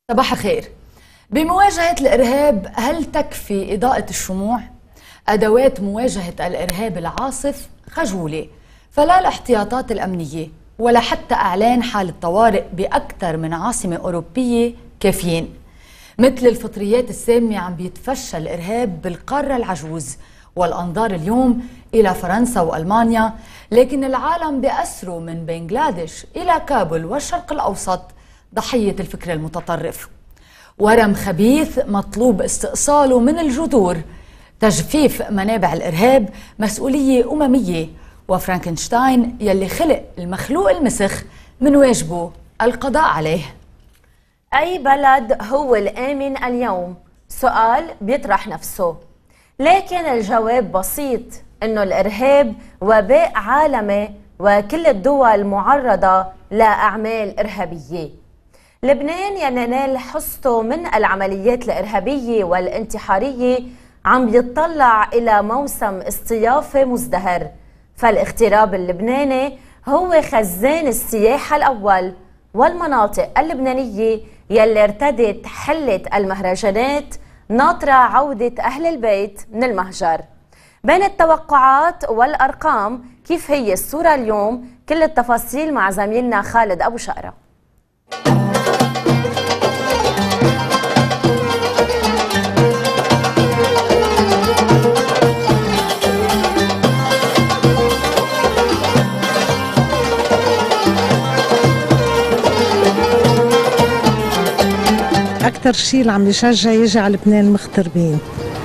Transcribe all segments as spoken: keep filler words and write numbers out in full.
صباح الخير. بمواجهة الإرهاب هل تكفي إضاءة الشموع؟ أدوات مواجهة الإرهاب العاصف خجولة، فلا الاحتياطات الأمنية ولا حتى إعلان حالة طوارئ بأكثر من عاصمة أوروبية كافيين. مثل الفطريات السامة عم بيتفشى الإرهاب بالقارة العجوز، والأنظار اليوم إلى فرنسا وألمانيا، لكن العالم بأسره من بنغلاديش إلى كابول والشرق الأوسط ضحية الفكر المتطرف. ورم خبيث مطلوب استئصاله من الجذور. تجفيف منابع الإرهاب مسؤولية أممية، وفرانكنشتاين يلي خلق المخلوق المسخ من واجبه القضاء عليه. أي بلد هو الآمن اليوم؟ سؤال بيطرح نفسه، لكن الجواب بسيط، إنه الإرهاب وباء عالمي وكل الدول معرضة لأعمال إرهابية. لبنان ينال حصته من العمليات الإرهابية والانتحارية عم بيطلع إلى موسم اصطيافي مزدهر، فالاغتراب اللبناني هو خزان السياحة الأول، والمناطق اللبنانية يلي ارتدت حلة المهرجانات ناطرة عودة أهل البيت من المهجر. بين التوقعات والأرقام كيف هي الصورة اليوم؟ كل التفاصيل مع زميلنا خالد أبو شقرة. أكتر شيء اللي عم يشجع يجي على لبنان المغتربين.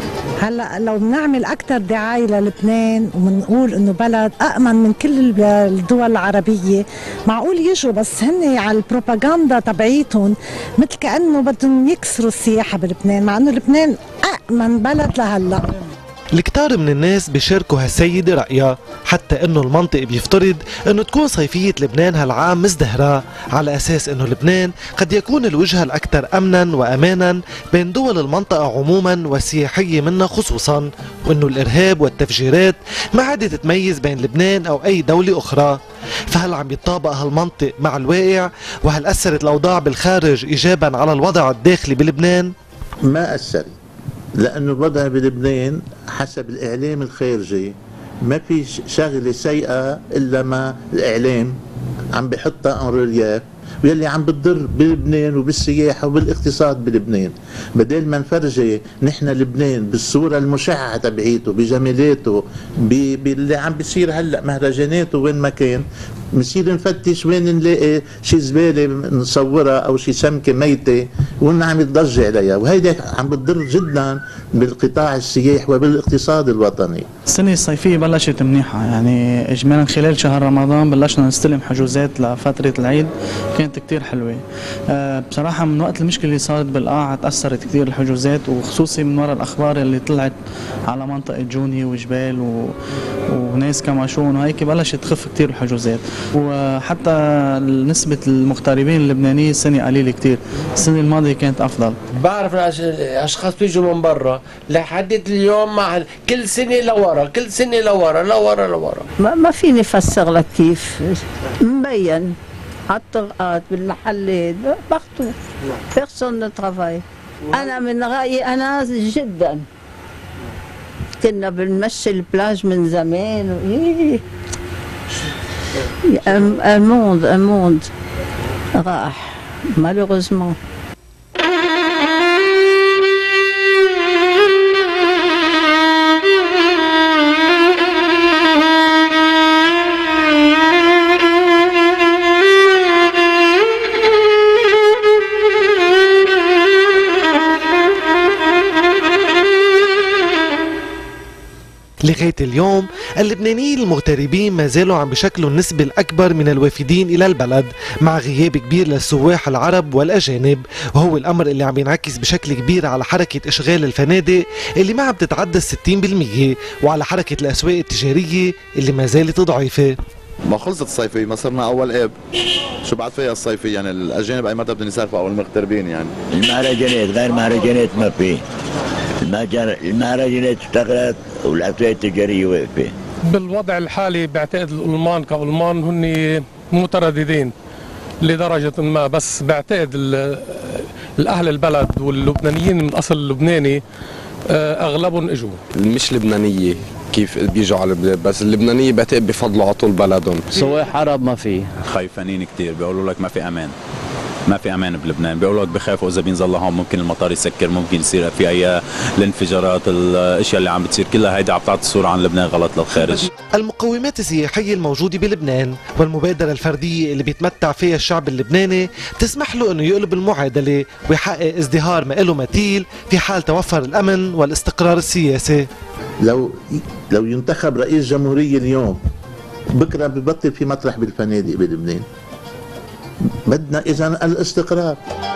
هلا لو بنعمل أكتر دعاية للبنان وبنقول إنه بلد أأمن من كل الدول العربية، معقول يجوا، بس هن على البروباغندا تبعيتهم مثل كأنه بدهم يكسروا السياحة بلبنان، مع إنه لبنان أأمن بلد لهلا. الكتار من الناس بيشاركوا هالسيدة رأيها، حتى انه المنطق بيفترض انه تكون صيفية لبنان هالعام مزدهرة، على اساس انه لبنان قد يكون الوجهة الاكثر امنا وامانا بين دول المنطقة عموما والسياحية منها خصوصا، وانه الارهاب والتفجيرات ما عادت تميز بين لبنان او اي دولة اخرى. فهل عم يتطابق هالمنطق مع الواقع؟ وهل اثرت الاوضاع بالخارج ايجابا على الوضع الداخلي بلبنان؟ ما اثرت، لأنه الوضع بلبنان حسب الإعلام الخارجي ما في شغلة سيئة إلا ما الإعلام عم بحطها ان ريلياف، واللي عم بتضر بلبنان وبالسياحة وبالاقتصاد بلبنان. بدل ما نفرجي نحن لبنان بالصورة المشعة تبعيته بجمالاته باللي عم بيصير هلا مهرجاناته وين ما كان، بنصير نفتش وين نلاقي شي زبالة نصورها أو شي سمكة ميتة وإنها عم يتضج عليها، وهيدا عم بتضر جدا بالقطاع السياحي وبالاقتصاد الوطني. السنة الصيفية بلشت منيحة، يعني إجمالا خلال شهر رمضان بلشنا نستلم حجوزات لفترة العيد كانت كتير حلوة. أه بصراحة من وقت المشكلة اللي صارت بالقاعة تأثرت كتير الحجوزات، وخصوصي من وراء الأخبار اللي طلعت على منطقة جوني وجبال و... وناس كماشون وهيك بلشت تخف كتير الحجوزات، وحتى نسبة المغتربين اللبنانيين السنة قليلة كتير، السنة الماضية كانت أفضل. بعرف أشخاص بيجوا من برا لحد اليوم مع كل سنة لورا كل سنة لورا لورا لورا. ما, ما فيني أفسر لك كيف مبين على الطرقات بالمحلات بارتو بيرسون نو ترافاي. أنا من رأيي أنا جدا كنا بنمشي البلاج من زمان و... un monde, un monde راح malheureusement. لغاية اليوم اللبنانيين المغتربين ما زالوا عم بشكلوا النسبة الأكبر من الوافدين إلى البلد، مع غياب كبير للسواح العرب والأجانب، وهو الأمر اللي عم ينعكس بشكل كبير على حركة إشغال الفنادق اللي ما عم تتعدى الستين بالمية، وعلى حركة الأسواق التجارية اللي ما زالت ضعيفة. ما خلصت الصيفية، ما صرنا أول آب، شو بعد فيها الصيفية؟ يعني الأجانب أي متى بدهم يسافروا أو المغتربين؟ يعني المهرجانات غير مهرجانات ما في، المهرجانات اشتغلت والأسواق التجارية واقفة. بالوضع الحالي بعتقد الألمان كألمان هن مترددين لدرجة ما، بس بعتقد الأهل البلد واللبنانيين من أصل لبناني أغلبهم إجوا. مش لبنانية كيف بيجوا على البلاد، بس اللبنانية بعتقد بفضلوا على طول بلدهم. سواح عرب ما في، خايفانين كثير، بيقولوا لك ما في أمان، ما في امان بلبنان، بيقولوا لك بخافوا اذا بينزل هون ممكن المطار يسكر، ممكن يصير في اي الانفجارات، الاشياء اللي عم بتصير كلها هيدي عم تعطي صوره عن لبنان غلط للخارج. المقومات السياحيه الموجوده بلبنان والمبادره الفرديه اللي بيتمتع فيها الشعب اللبناني تسمح له انه يقلب المعادله ويحقق ازدهار ما له مثيل في حال توفر الامن والاستقرار السياسي. لو لو ينتخب رئيس جمهوريه اليوم بكره ببطل في مطرح بالفنادق بلبنان. بدنا إذن الاستقرار.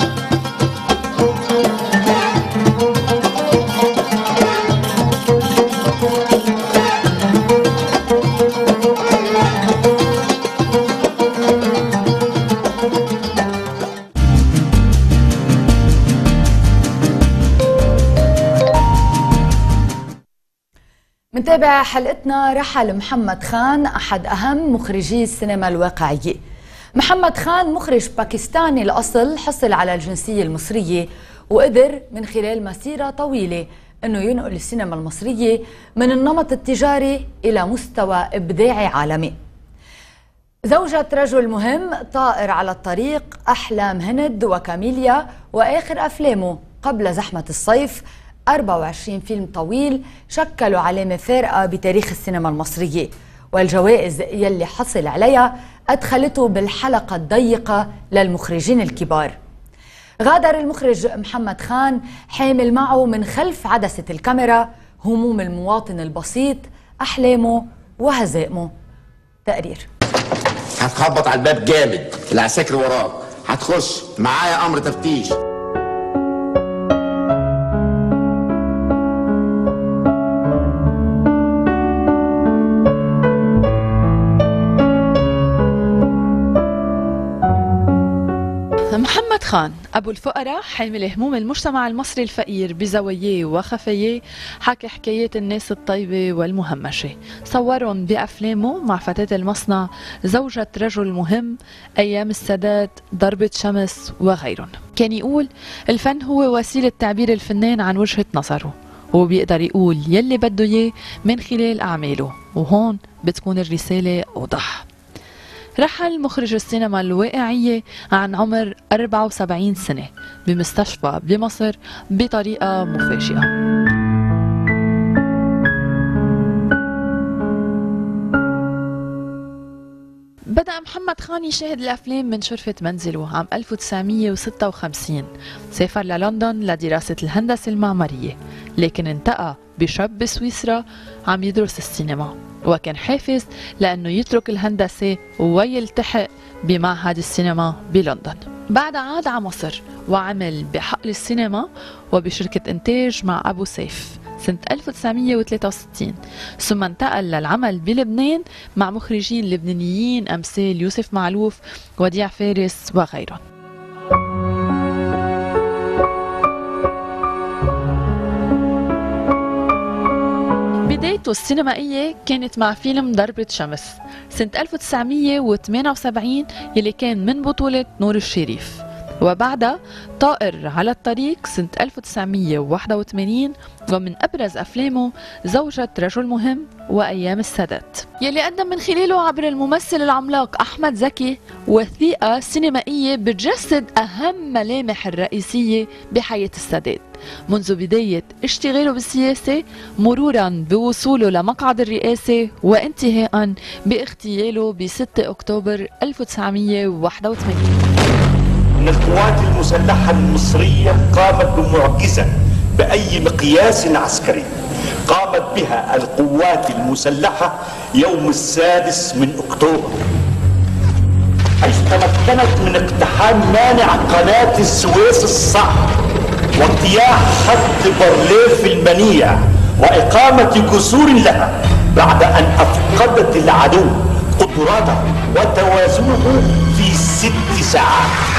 منتابع حلقتنا رحل محمد خان، أحد أهم مخرجي السينما الواقعية. محمد خان مخرج باكستاني الأصل، حصل على الجنسية المصرية وقدر من خلال مسيرة طويلة أنه ينقل السينما المصرية من النمط التجاري إلى مستوى إبداعي عالمي. زوجة رجل مهم، طائر على الطريق، أحلام هند وكاميليا، وآخر أفلامه قبل زحمة الصيف، أربعة وعشرين فيلم طويل شكلوا علامة فارقة بتاريخ السينما المصرية، والجوائز يلي حصل عليها أدخلته بالحلقة الضيقة للمخرجين الكبار. غادر المخرج محمد خان حامل معه من خلف عدسة الكاميرا هموم المواطن البسيط، أحلامه وهزائمه. تقرير. هتخبط على الباب جامد، العساكر وراك، هتخش معايا أمر تفتيش. محمد خان أبو الفقراء، حامل هموم المجتمع المصري الفقير بزواياه وخفاياه، حكى حكايات الناس الطيبة والمهمشة، صورهم بأفلامه مع فتاة المصنع، زوجة رجل مهم، أيام السادات، ضربة شمس وغيرهم. كان يقول الفن هو وسيلة تعبير الفنان عن وجهة نظره، هو بيقدر يقول يلي بده إياه من خلال أعماله، وهون بتكون الرسالة أوضح. رحل مخرج السينما الواقعية عن عمر أربعة وسبعين سنة بمستشفى بمصر بطريقة مفاجئة. بدأ محمد خان يشاهد الأفلام من شرفة منزله عام ألف وتسعمية وستة وخمسين. سافر للندن لدراسة الهندسة المعمارية، لكن انتقى بشاب بسويسرا عم يدرس السينما، وكان حافز لأنه يترك الهندسة ويلتحق بمعهد السينما بلندن. بعد عاد على مصر وعمل بحقل السينما وبشركة إنتاج مع أبو سيف سنة ألف وتسعمية وثلاثة وستين، ثم انتقل للعمل بلبنان مع مخرجين لبنانيين أمثال يوسف معلوف، وديع فارس وغيرهم. بدايته السينمائية كانت مع فيلم ضربة شمس سنة ألف وتسعمية وثمانية وسبعين يلي كان من بطولة نور الشريف، وبعدها طائر على الطريق سنة ألف وتسعمية وواحد وثمانين، ومن أبرز أفلامه زوجة رجل مهم وأيام السادات يلي قدم من خلاله عبر الممثل العملاق أحمد زكي وثيقة سينمائية بتجسد أهم ملامح الرئيسية بحياة السادات، منذ بداية اشتغاله بالسياسة مرورا بوصوله لمقعد الرئاسة وانتهاء باغتياله ب ستة أكتوبر ألف وتسعمية وواحد وثمانين. إن القوات المسلحة المصرية قامت بمعجزة بأي مقياس عسكري قامت بها القوات المسلحة يوم السادس من أكتوبر، حيث تمكنت من اقتحام مانع قناة السويس الصعب واجتياح خط بارليف المنيع وإقامة جسور لها بعد أن أفقدت العدو قدراته وتوازنه في ست ساعات.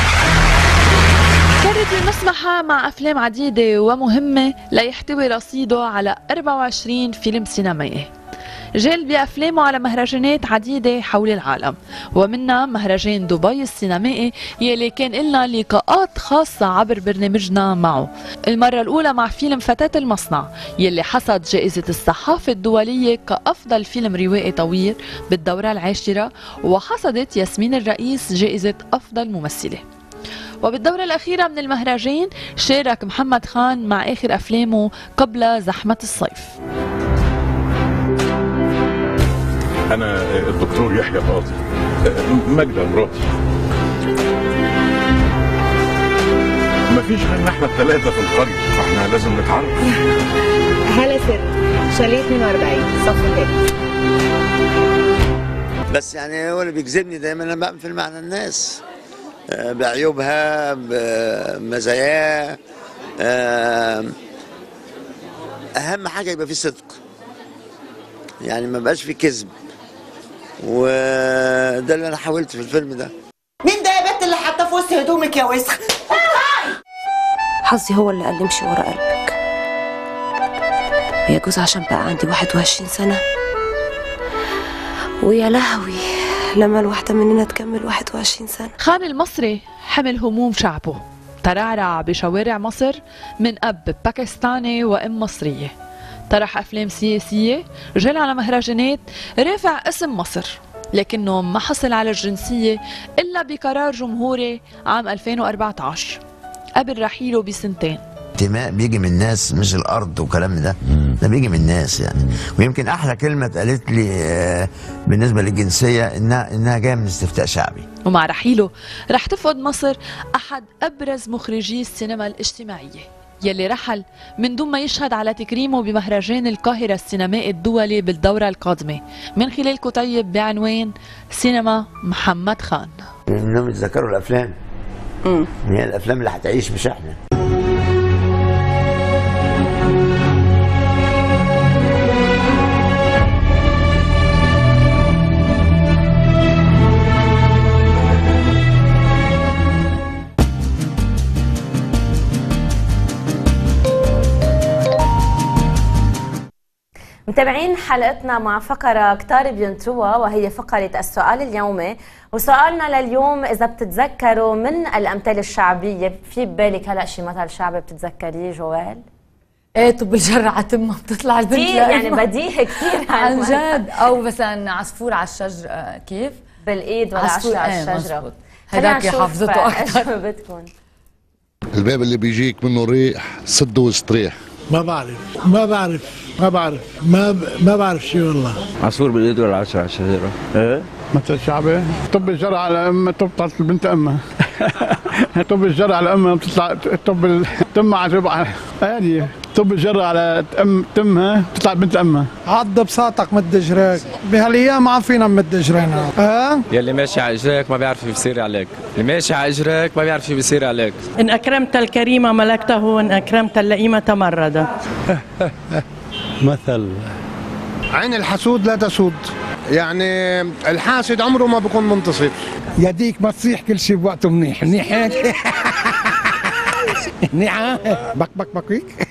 كانت المسمحة مع أفلام عديدة ومهمة ليحتوي رصيده على أربعة وعشرين فيلم سينمائي. جال بأفلامه على مهرجانات عديدة حول العالم، ومنها مهرجان دبي السينمائي يلي كان لنا لقاءات خاصة عبر برنامجنا معه. المرة الأولى مع فيلم فتاة المصنع يلي حصد جائزة الصحافة الدولية كأفضل فيلم روائي طويل بالدورة العاشرة، وحصدت ياسمين الرئيس جائزة أفضل ممثلة. وبالدورة الأخيرة من المهرجان شارك محمد خان مع آخر أفلامه قبل زحمة الصيف. أنا الدكتور يحيى القاضي، ماجدة مراتي. مفيش غيرنا احنا الثلاثة في القرية، فاحنا لازم نتعرف. هلا سر شاليه اثنين وأربعين صف الثالث. بس يعني هو اللي بيجذبني دايما انا بعمل فيلم عن الناس بعيوبها بمزاياها. اهم حاجه يبقى في صدق، يعني ما بقاش في كذب، وده اللي انا حاولت في الفيلم ده. مين ده يا بنت اللي حاطه في وسط هدومك يا وسخ؟ حظي هو اللي قال لي امشي ورا قلبك. يجوز عشان بقى عندي واحد وعشرين سنة، ويا لهوي لما الواحدة مننا تكمل واحد وعشرين سنة. خان المصري حمل هموم شعبه، ترعرع بشوارع مصر من أب باكستاني وأم مصرية، طرح أفلام سياسية، جل على مهرجانات، رافع اسم مصر، لكنه ما حصل على الجنسية إلا بقرار جمهوري عام ألفين وأربعة عشر قبل رحيله بسنتين. انتماء بيجي من الناس مش الارض وكلام ده، ده بيجي من الناس يعني. ويمكن احلى كلمه اتقالت لي بالنسبه للجنسيه انها انها جايه من استفتاء شعبي. ومع رحيله رح تفقد مصر احد ابرز مخرجي السينما الاجتماعيه يلي رحل من دون ما يشهد على تكريمه بمهرجان القاهره السينمائي الدولي بالدوره القادمه من خلال كتيب بعنوان سينما محمد خان. انهم يتذكروا الافلام، امم هي الافلام اللي هتعيش مش احنا. متابعين حلقتنا مع فقرة كتار بينطروها، وهي فقرة السؤال اليومي. وسؤالنا لليوم إذا بتتذكروا من الأمثال الشعبية، في ببالك هلأ شي مثل شعبي بتتذكريه جوال؟ ايه طب الجرة تمها بتطلع البنت كثير يعني بديهة كثير عن جد. أو مثلا عصفور على الشجرة، كيف؟ بالإيد ولا عصفور على الشجرة. هداك حافظته أكثر. بتكون الباب اللي بيجيك منه ريح سده واستريح. ما بعرف ما بعرف ما بعرف ما ب... ما بعرف شيء والله. عصفور بالايد ولا عصفور على الشجره؟ ايه مثل شعبي. طب الجرى على امها تبطل البنت امها. طب الجرى على امها بتطلع طب تمها على ربعها. هذه طب الجرى على ام تمها بتطلع بنت امها. عض بساطك مد اجريك، بهالايام ما فينا نمد اجرينا. اه يلي ماشي على اجريك ما بيعرف بيصير عليك، اللي ماشي على اجريك ما بيعرف بيصير عليك. ان اكرمت الكريم ملكته وان اكرمت اللئيم تمرد. مثل عين الحسود لا تسود، يعني الحاسد عمره ما بيكون منتصر. يديك ما تصيح كل شيء بوقته منيح. منيح هيك. منيحة بك بك بكيك.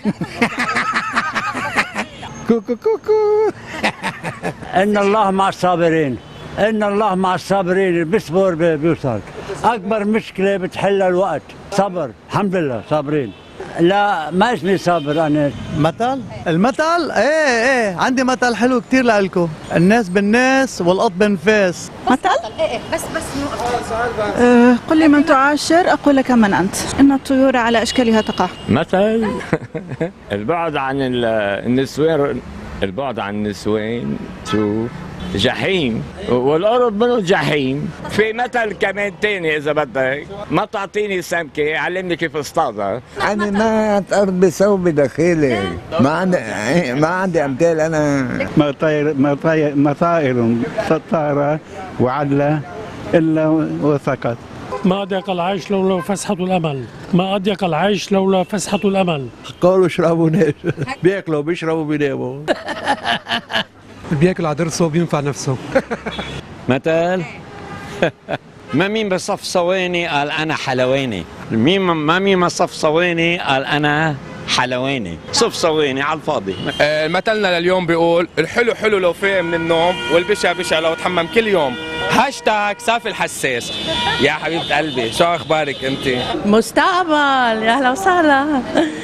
كوكو كوكو. ان الله مع الصابرين، ان الله مع الصابرين، اللي بيصبر بيوصل. اكبر مشكله بتحلها الوقت، صبر. الحمد لله صابرين. لا ما اسمي صابر انا. مثل؟ المثل؟ ايه ايه عندي مثل حلو كثير لكم، الناس بالناس والقط بالنفاس. مثل؟ ايه بس بس أه قل لي من تعاشر اقول لك من انت، ان الطيور على اشكالها تقع. مثل البعد عن النسوان، البعد عن النسوان شوف جحيم، والقرب منه جحيم. في مثل كمان تاني اذا بدك، ما تعطيني سمكه علمني كيف اصطادها. انا ما اتقرب بثوب داخلي، ما عندي ما عندي امثال انا. ما طاير ما طاير ما طائر طار وعلى الا وسقط. ما أضيق العيش لولا فسحة الأمل، ما أضيق العيش لولا فسحة الأمل. قالوا اشربوا ناس، بياكلوا بيشربوا بيناموا. بياكل على ضرسه وبينفع نفسه. مثل ما مين بصف صواني قال أنا حلواني، مين ما مين ما صف صواني قال أنا حلواني صفصواني على الفاضي. آه مثلنا لليوم بيقول الحلو حلو لو فاق من النوم والبشع بشع لو تحمم كل يوم. هاشتاج صافي الحساس. يا حبيبة قلبي شو اخبارك انت؟ مستقبل، يا اهلا وسهلا.